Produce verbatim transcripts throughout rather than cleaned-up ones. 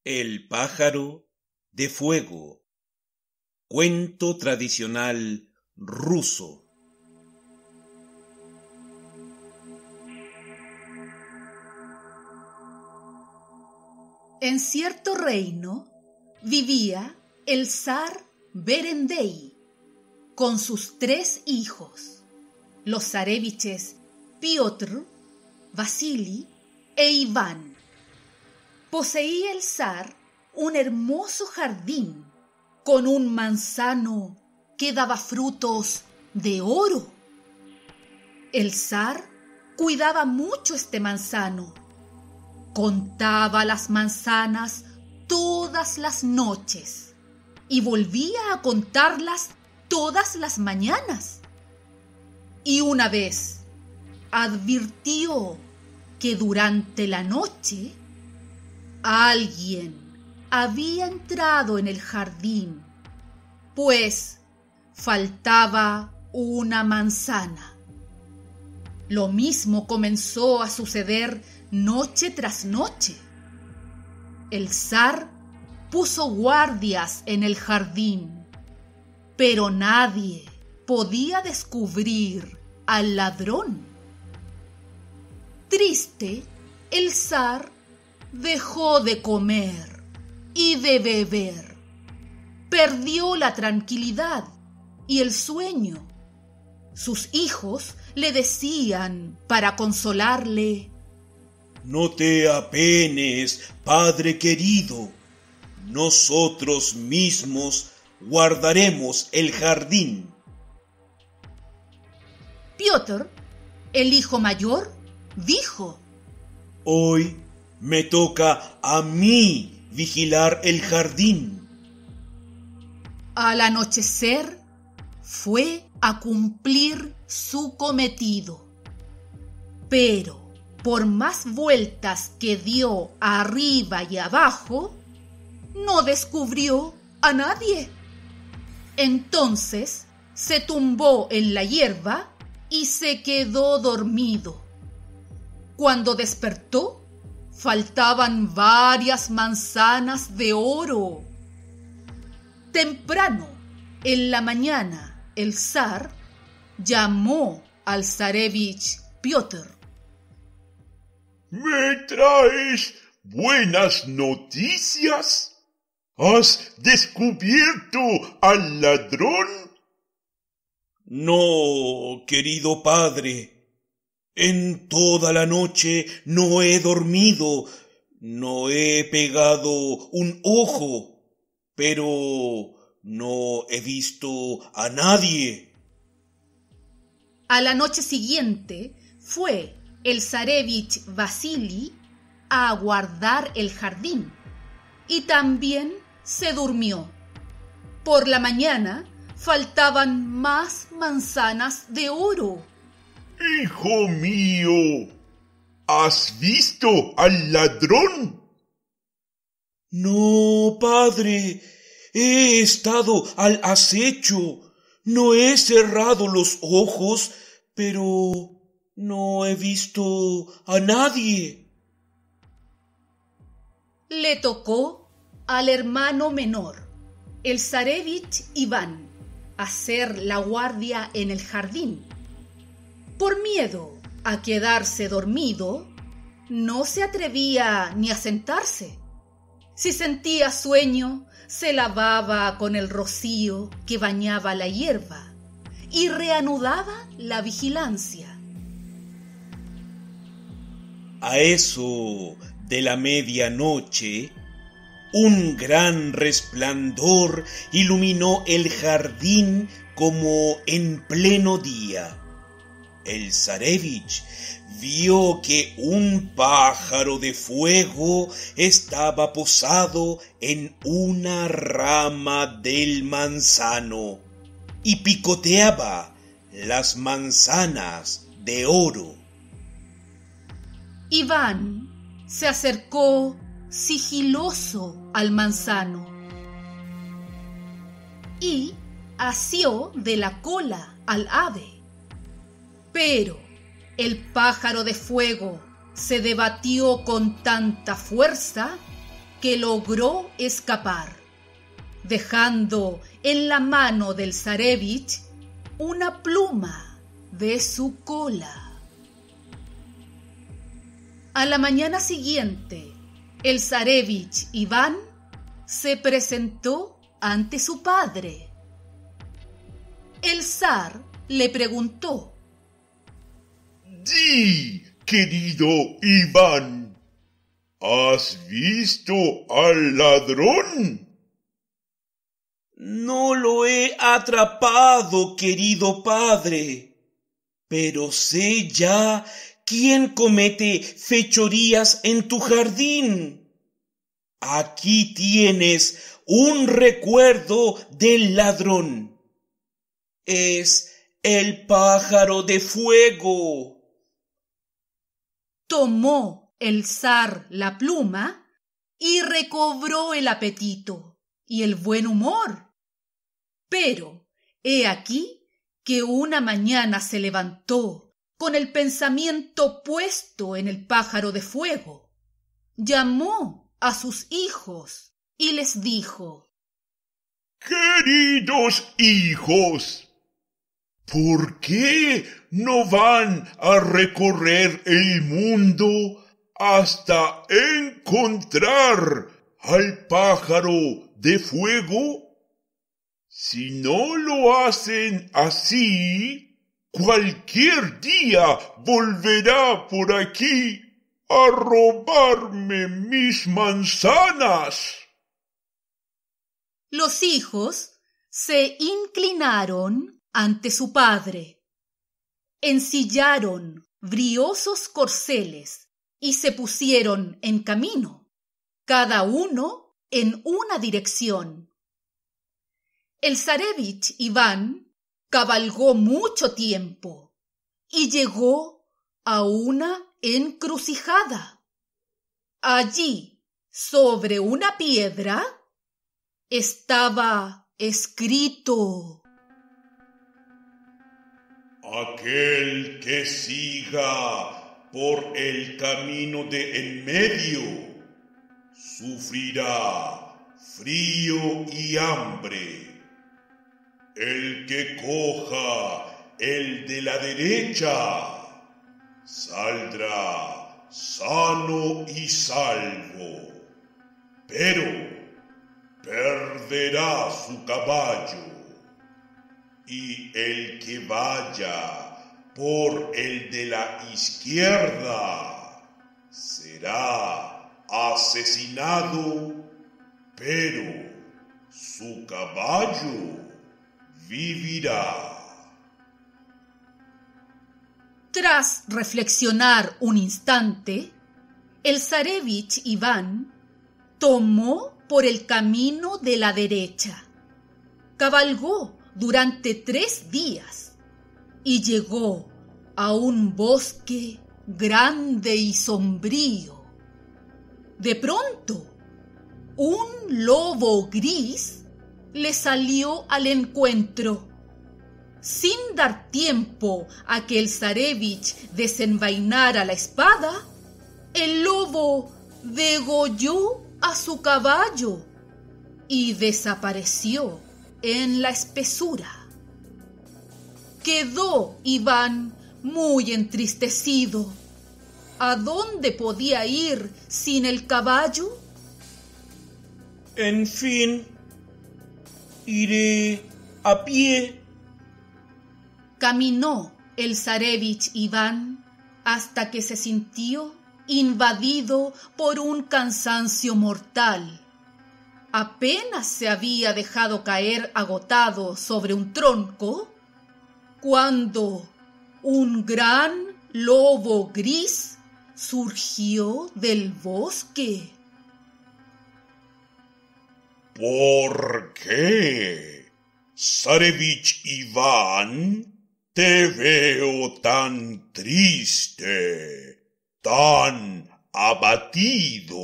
El pájaro de fuego. Cuento tradicional ruso. En cierto reino vivía el zar Berendei con sus tres hijos, los zareviches Piotr, Vasili e Iván. Poseía el zar un hermoso jardín con un manzano que daba frutos de oro. El zar cuidaba mucho este manzano. Contaba las manzanas todas las noches y volvía a contarlas todas las mañanas. Y una vez advirtió que durante la noche alguien había entrado en el jardín, pues faltaba una manzana. Lo mismo comenzó a suceder noche tras noche. El zar puso guardias en el jardín, pero nadie podía descubrir al ladrón. Triste, el zar dejó de comer y de beber. Perdió la tranquilidad y el sueño. Sus hijos le decían para consolarle: No te apenes, padre querido. Nosotros mismos guardaremos el jardín. Piotr, el hijo mayor, dijo: Hoy me toca a mí vigilar el jardín. Al anochecer fue a cumplir su cometido, pero por más vueltas que dio arriba y abajo, no descubrió a nadie. Entonces se tumbó en la hierba y se quedó dormido. Cuando despertó, faltaban varias manzanas de oro. Temprano, en la mañana, el zar llamó al zarevich Piotr. ¿Me traes buenas noticias? ¿Has descubierto al ladrón? No, querido padre. En toda la noche no he dormido, no he pegado un ojo, pero no he visto a nadie. A la noche siguiente fue el zarevich Vasili a guardar el jardín y también se durmió. Por la mañana faltaban más manzanas de oro. Hijo mío, ¿has visto al ladrón? No, padre, he estado al acecho, no he cerrado los ojos, pero no he visto a nadie. Le tocó al hermano menor, el zarevich Iván, hacer la guardia en el jardín. Por miedo a quedarse dormido, no se atrevía ni a sentarse. Si sentía sueño, se lavaba con el rocío que bañaba la hierba y reanudaba la vigilancia. A eso de la medianoche, un gran resplandor iluminó el jardín como en pleno día. El zarevich vio que un pájaro de fuego estaba posado en una rama del manzano y picoteaba las manzanas de oro. Iván se acercó sigiloso al manzano y asió de la cola al ave. Pero el pájaro de fuego se debatió con tanta fuerza que logró escapar, dejando en la mano del zarévich una pluma de su cola. A la mañana siguiente, el zarévich Iván se presentó ante su padre. El zar le preguntó: Di, querido Iván, ¿has visto al ladrón? No lo he atrapado, querido padre, pero sé ya quién comete fechorías en tu jardín. Aquí tienes un recuerdo del ladrón. Es el pájaro de fuego. Tomó el zar la pluma y recobró el apetito y el buen humor. Pero he aquí que una mañana se levantó con el pensamiento puesto en el pájaro de fuego. Llamó a sus hijos y les dijo: Queridos hijos, ¿por qué no van a recorrer el mundo hasta encontrar al pájaro de fuego? Si no lo hacen así, cualquier día volverá por aquí a robarme mis manzanas. Los hijos se inclinaron ante su padre, ensillaron briosos corceles y se pusieron en camino, cada uno en una dirección. El zarévich Iván cabalgó mucho tiempo y llegó a una encrucijada. Allí, sobre una piedra, estaba escrito: Aquel que siga por el camino de en medio sufrirá frío y hambre. El que coja el de la derecha saldrá sano y salvo, pero perderá su caballo. Y el que vaya por el de la izquierda será asesinado, pero su caballo vivirá. Tras reflexionar un instante, el zarévich Iván tomó por el camino de la derecha, cabalgó durante tres días y llegó a un bosque grande y sombrío. De pronto, un lobo gris le salió al encuentro. Sin dar tiempo a que el zarévich desenvainara la espada, el lobo degolló a su caballo y desapareció en la espesura. Quedó Iván muy entristecido. ¿A dónde podía ir sin el caballo? En fin, iré a pie. Caminó el zarévich Iván hasta que se sintió invadido por un cansancio mortal. Apenas se había dejado caer agotado sobre un tronco, cuando un gran lobo gris surgió del bosque. ¿Por qué, zarévich Iván, te veo tan triste, tan abatido?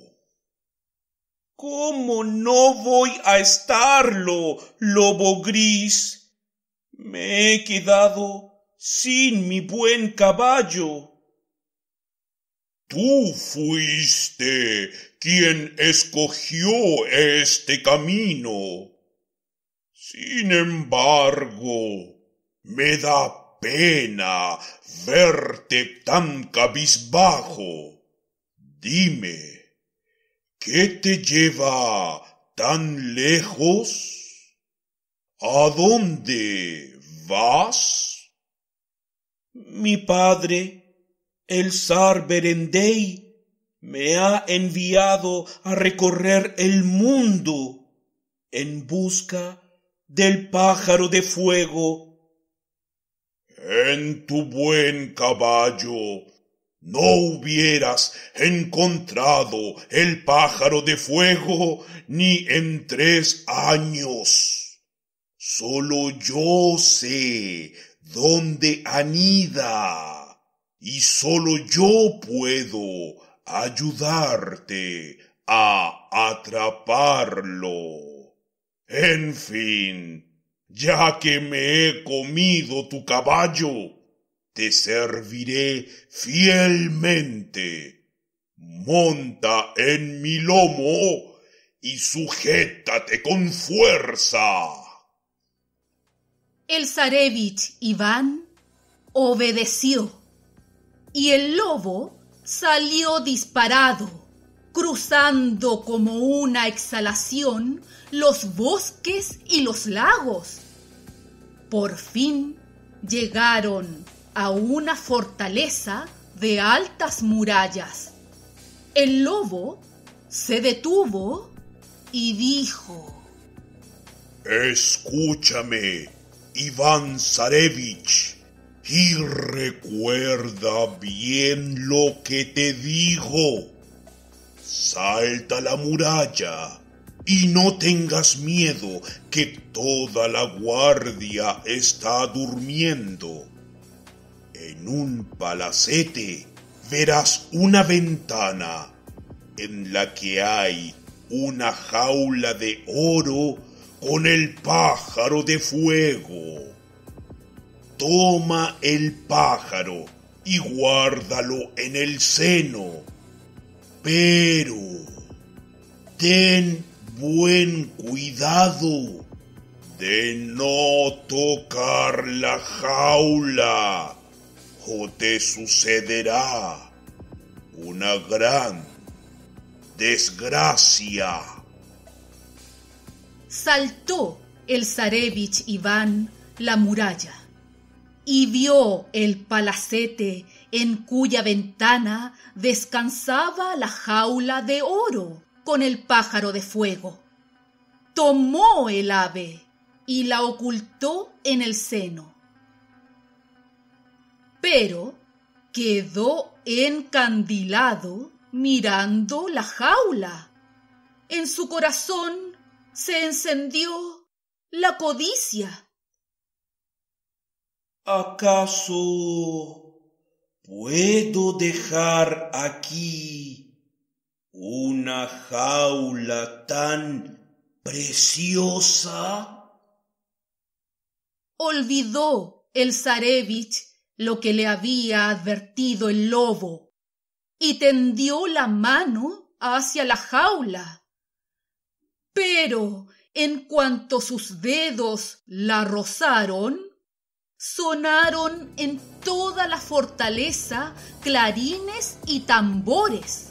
¿Cómo no voy a estarlo, lobo gris? Me he quedado sin mi buen caballo. Tú fuiste quien escogió este camino. Sin embargo, me da pena verte tan cabizbajo. Dime, ¿qué te lleva tan lejos? ¿A dónde vas? Mi padre, el zar Berendei, me ha enviado a recorrer el mundo en busca del pájaro de fuego. En tu buen caballo no hubieras encontrado el pájaro de fuego ni en tres años. Solo yo sé dónde anida y solo yo puedo ayudarte a atraparlo. En fin, ya que me he comido tu caballo, te serviré fielmente. Monta en mi lomo y sujétate con fuerza. El zarévich Iván obedeció y el lobo salió disparado, cruzando como una exhalación los bosques y los lagos. Por fin llegaron a una fortaleza de altas murallas. El lobo se detuvo y dijo: Escúchame, Iván Zarevich, y recuerda bien lo que te digo. Salta la muralla y no tengas miedo, que toda la guardia está durmiendo. En un palacete verás una ventana en la que hay una jaula de oro con el pájaro de fuego. Toma el pájaro y guárdalo en el seno, pero ten buen cuidado de no tocar la jaula o te sucederá una gran desgracia. Saltó el zarévich Iván la muralla y vio el palacete en cuya ventana descansaba la jaula de oro con el pájaro de fuego. Tomó el ave y la ocultó en el seno, pero quedó encandilado mirando la jaula. En su corazón se encendió la codicia. ¿Acaso puedo dejar aquí una jaula tan preciosa? Olvidó el zarévich lo que le había advertido el lobo y tendió la mano hacia la jaula. Pero en cuanto sus dedos la rozaron, sonaron en toda la fortaleza clarines y tambores.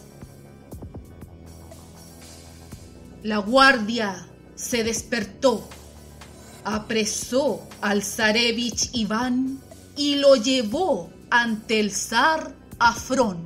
La guardia se despertó, apresó al zarévich Iván y lo llevó ante el zar Afrón.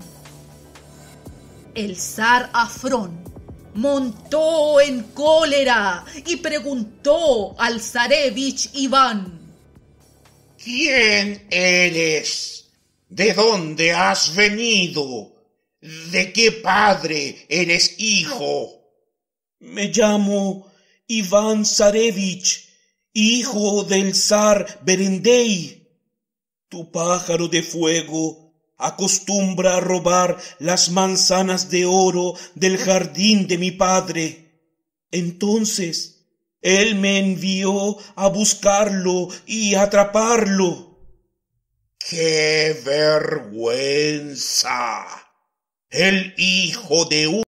El zar Afrón montó en cólera y preguntó al zarévich Iván: ¿Quién eres? ¿De dónde has venido? ¿De qué padre eres hijo? Me llamo Iván Zarevich, hijo del zar Berendei. Tu pájaro de fuego acostumbra a robar las manzanas de oro del jardín de mi padre. Entonces él me envió a buscarlo y atraparlo. ¡Qué vergüenza! El hijo de un